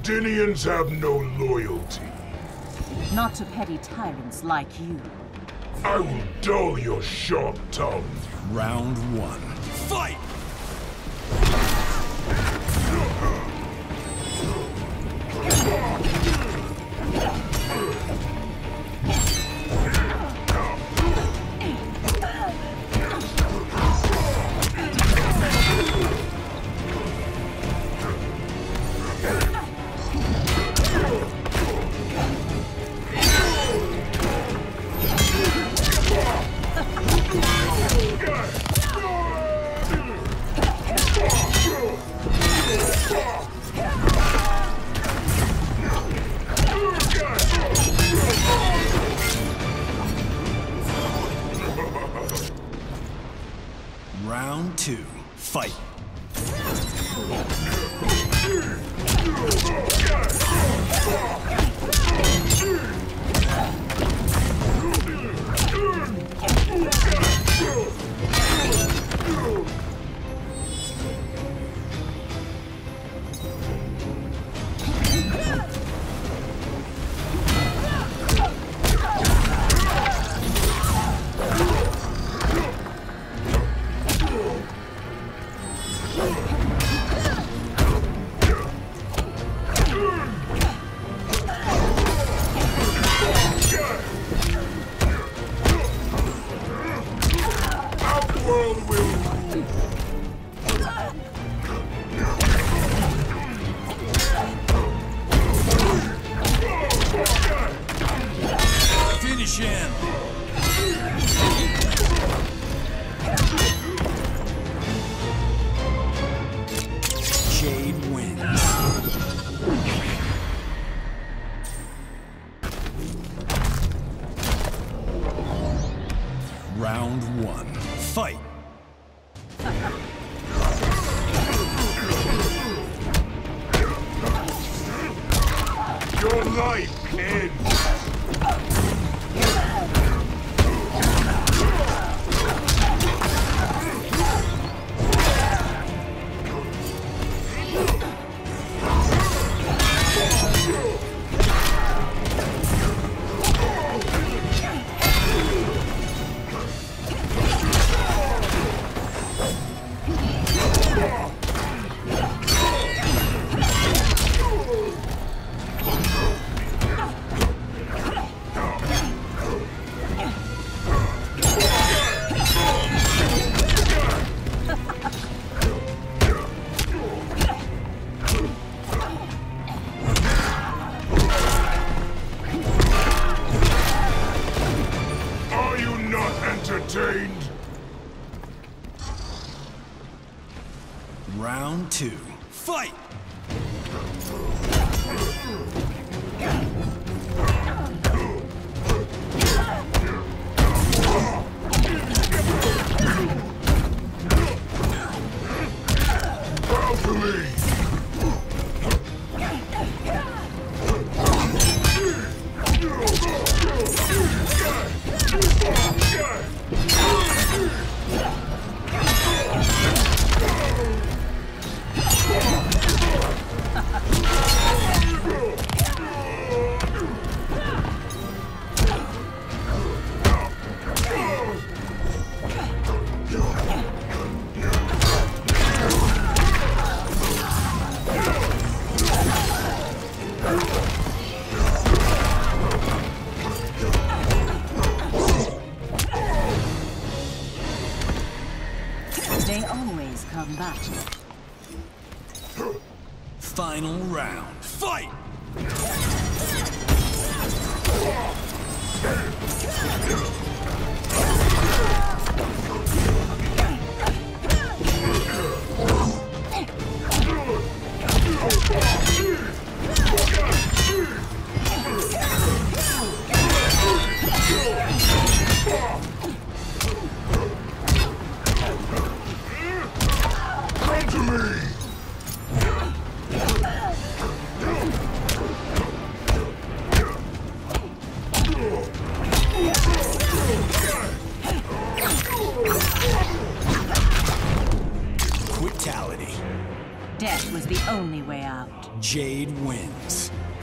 Dinians have no loyalty. Not to petty tyrants like you. I will dull your sharp tongue. Round 1. Fight! Round 2. Fight! Finish him! Jade wins. Round 1. Fight! Your life ends. Entertained. Round 2. Fight! Bow to me. They always come back. Final round. Fight! Come to me. Quitality. Death was the only way out. Jade wins.